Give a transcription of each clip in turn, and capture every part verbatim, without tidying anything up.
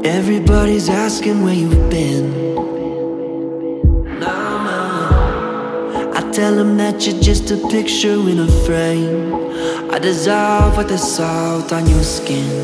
Everybody's asking where you've been. No, no. I tell them that you're just a picture in a frame. I dissolve with the salt on your skin.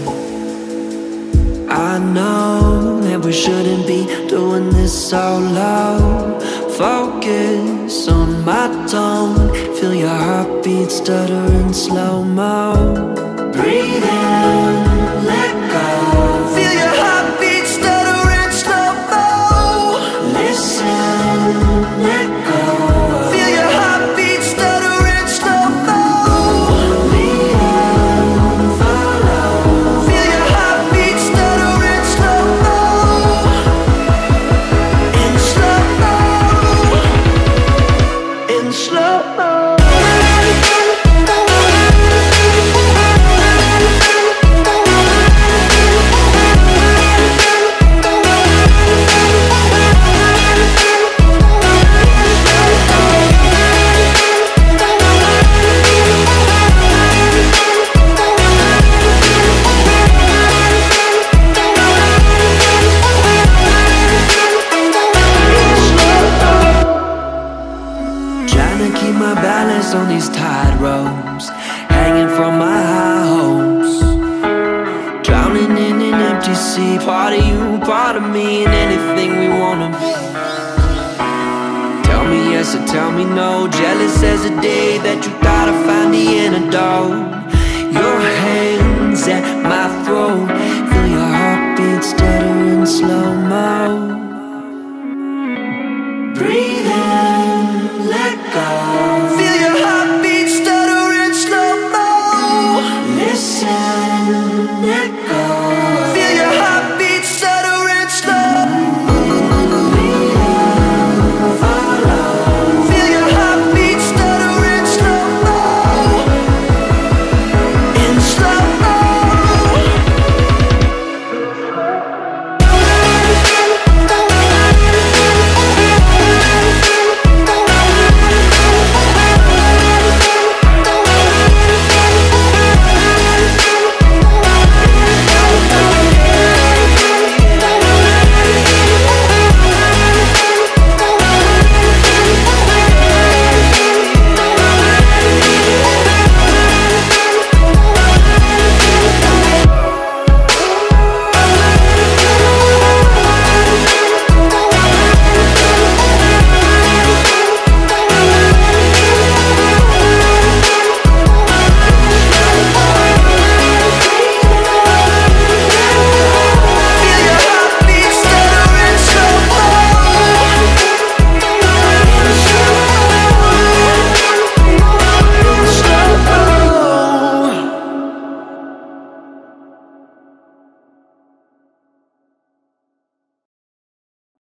I know that we shouldn't be doing this solo. Focus on my tone. Feel your heartbeat stutter in slow-mo. Breathe in, let go. Feel your heartbeat stutter in slow-mo. Listen, let go. Feel your heartbeat stutter in slow-mo. Lead and follow. Feel your heartbeat stutter in slow-mo. In slow-mo. In slow-mo. Keep my balance on these tight ropes, hanging from my high hopes, drowning in an empty sea. Part of you, part of me, and anything we wanna be. Tell me yes or tell me no. Jealous as the day that you thought I found the antidote. Your hands at